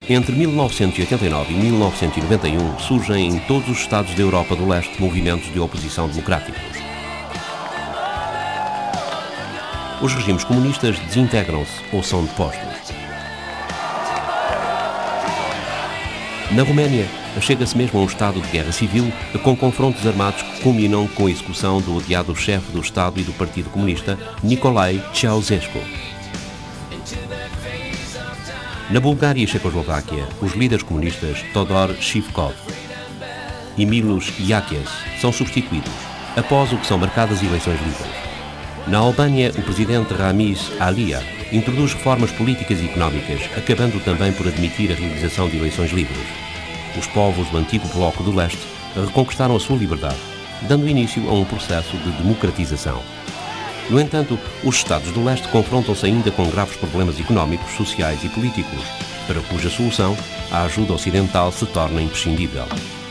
Entre 1989 e 1991 surgem em todos os Estados da Europa do Leste movimentos de oposição democráticos. Os regimes comunistas desintegram-se ou são depostos. Na Roménia, chega-se mesmo a um estado de guerra civil, com confrontos armados que culminam com a execução do odiado chefe do Estado e do Partido Comunista, Nicolae Ceausescu. Na Bulgária e Checoslováquia, os líderes comunistas Todor Zhivkov e Miloš Jakeš são substituídos, após o que são marcadas eleições livres. Na Albânia, o presidente Ramiz Alia introduz reformas políticas e económicas, acabando também por admitir a realização de eleições livres. Os povos do antigo Bloco do Leste reconquistaram a sua liberdade, dando início a um processo de democratização. No entanto, os Estados do Leste confrontam-se ainda com graves problemas económicos, sociais e políticos, para cuja solução a ajuda ocidental se torna imprescindível.